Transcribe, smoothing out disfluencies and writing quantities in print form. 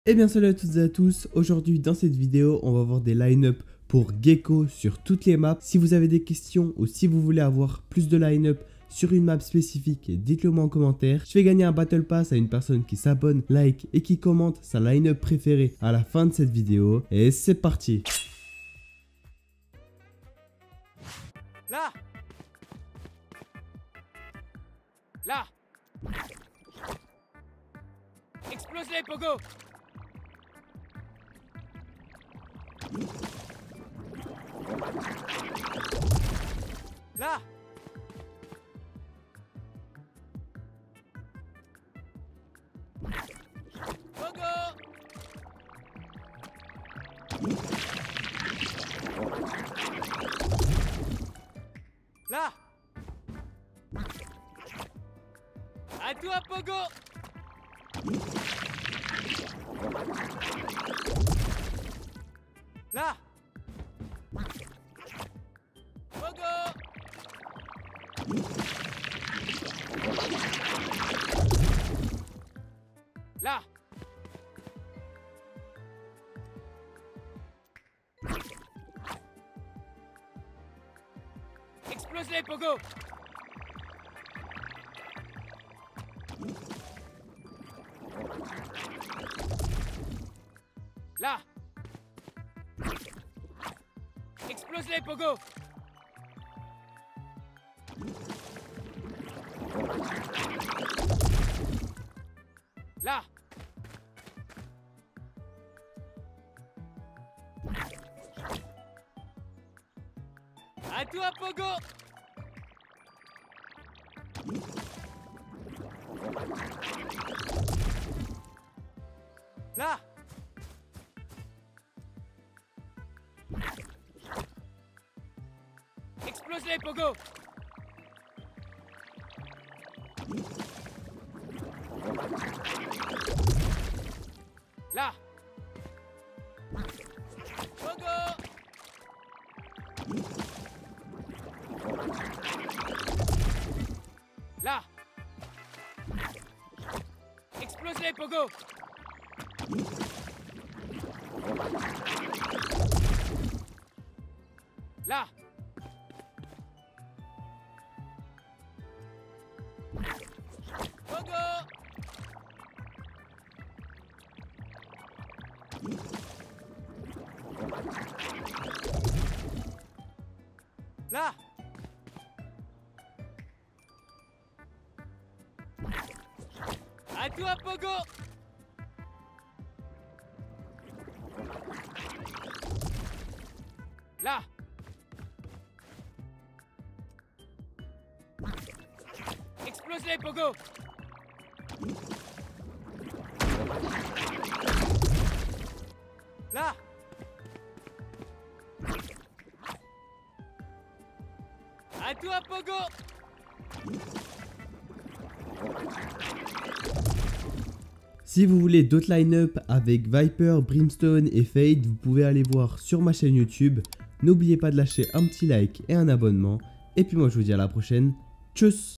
Eh bien salut à toutes et à tous, aujourd'hui dans cette vidéo on va voir des line-up pour Gecko sur toutes les maps. Si vous avez des questions ou si vous voulez avoir plus de line-up sur une map spécifique, dites-le moi en commentaire. Je vais gagner un Battle Pass à une personne qui s'abonne, like et qui commente sa line-up préférée à la fin de cette vidéo. Et c'est parti. Là. Là. Explose-les, Pogo. Là. Pogo. Là. À toi, Pogo. Là. Pogo. Là. Explose-les, Pogo. Là. Explose-les, Pogo. Là. À toi, Pogo. Là. Explose-les, Pogo. Là. Pogo. Là. Explose-les, Pogo. Là. Pogo. Là. À toi, Pogo. Là. Explose-les, Pogo. Là. À toi, Pogo. Si vous voulez d'autres line-up avec Viper, Brimstone et Fade, vous pouvez aller voir sur ma chaîne YouTube. N'oubliez pas de lâcher un petit like et un abonnement. Et puis moi je vous dis à la prochaine. Tchuss!